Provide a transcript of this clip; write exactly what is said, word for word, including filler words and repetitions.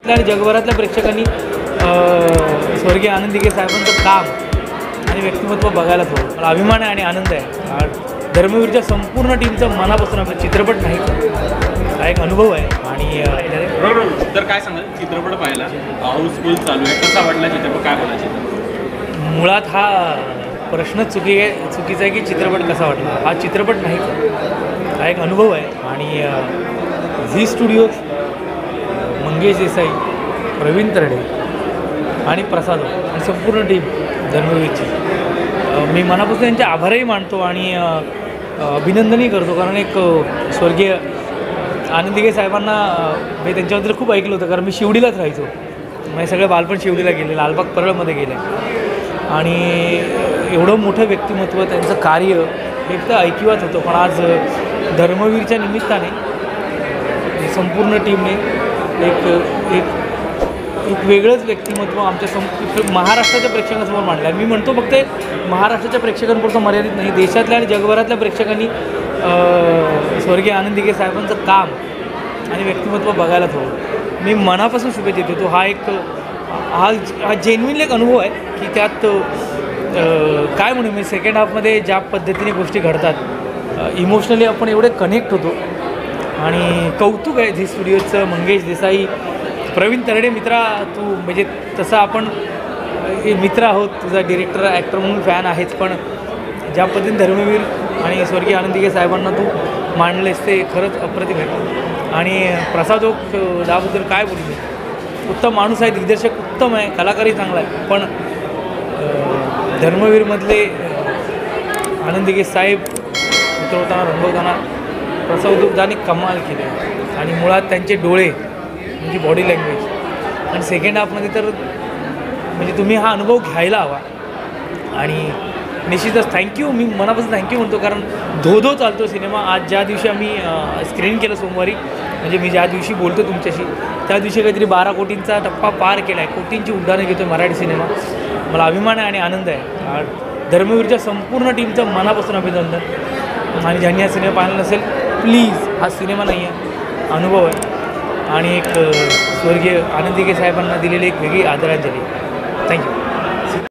आणि जगभरातल्या प्रेक्षकांनी स्वर्गीय आनंद दिघे साहेबांचं काम आणि व्यक्तिमत्व बघायलाच हवं. मला अभिमान आहे आणि आनंद आहे. धर्मवीरच्या संपूर्ण टीमचं मनापासून आपला चित्रपट नाही हा एक अनुभव आहे. आणि तर काय सांगाल, चित्रपट पाहिला हाऊसफुल चालू आहे, कसा वाटला चित्रपट, काय बोलायचं? मुळात हा प्रश्नच चुकी आहे चुकीचा आहे की चित्रपट कसा वाटला. हा चित्रपट नाही हा एक अनुभव आहे. आणि झी स्टुडिओज, मंगेश देसाई, प्रवीण तरडे आणि प्रसाद आणि संपूर्ण टीम धर्मवीरची मी मनापासून त्यांचे आभारही मानतो आणि अभिनंदनही करतो. कारण एक स्वर्गीय आनंद दिघे साहेबांना मी त्यांच्याबद्दल खूप ऐकलं होतं, कारण मी शिवडीलाच राहायचो. म्हणजे सगळं बालपण शिवडीला गेले, लालबाग परळमध्ये गेले आणि एवढं मोठं व्यक्तिमत्व, त्यांचं कार्य एक तर ऐकिवात होतं. पण आज धर्मवीरच्या निमित्ताने संपूर्ण टीमने एक एक एक वेगळंच व्यक्तिमत्व आमच्या सम महाराष्ट्राच्या प्रेक्षकांसमोर मांडलं आहे. मी म्हणतो फक्त महाराष्ट्राच्या प्रेक्षकांपुरतं मर्यादित नाही, देशातल्या आणि जगभरातल्या प्रेक्षकांनी स्वर्गीय आनंद दिघे साहेबांचं काम आणि व्यक्तिमत्व बघायलाच हवं. मी मनापासून शुभेच्छा देतो. हा एक हा हा जेन्युइनली एक अनुभव आहे की त्यात काय म्हणू मी सेकंड हाफमध्ये ज्या पद्धतीने गोष्टी घडतात, इमोशनली आपण एवढे कनेक्ट होतो. आणि कौतुक आहे झी स्टुडिओचं, मंगेश देसाई, प्रवीण तरडे. मित्रा तू म्हणजे तसं आपण मित्र आहोत, तुझा डिरेक्टर ॲक्टर म्हणून फॅन आहेच, पण ज्या पद्धतीने धर्मवीर आणि स्वर्गीय आनंद दिघे साहेबांना तू मांडलेस ते खरंच अप्रतिम आहे. आणि प्रसाद ओक त्याबद्दल काय बोलू, उत्तम माणूस आहे, दिग्दर्शक उत्तम आहे, कलाकारही चांगला आहे. पण धर्मवीरमधले आनंद दिघे साहेब उतरवताना, रंगवताना प्रसाद ओकदानी कमाल केले. आणि मुळात त्यांचे डोळे म्हणजे बॉडी लँग्वेज आणि सेकंड हाफमध्ये तर म्हणजे तुम्ही हा अनुभव घ्यायला हवा. आणि निश्चितच थँक्यू, मी मनापासून थँक्यू म्हणतो, कारण धो धो चालतो सिनेमा. आज ज्या दिवशी आम्ही स्क्रीन केलं सोमवारी, म्हणजे मी ज्या दिवशी बोलतो तुमच्याशी, त्या दिवशी काहीतरी बारा कोटींचा टप्पा पार केला आहे. कोटींची उड्डाणं घेतो मराठी सिनेमा. मला अभिमान आहे आणि आनंद आहे. धर्मवीरच्या संपूर्ण टीमचं मनापासून अभिनंदन. आणि ज्यांनी हा सिनेमा पाहिला नसेल, प्लीज, हा सिनेमा नाही आहे, अनुभव आहे. आणि एक स्वर्गीय आनंद दिघे साहेबांना दिलेली एक वेगळी आदरांजली. थँक्यू.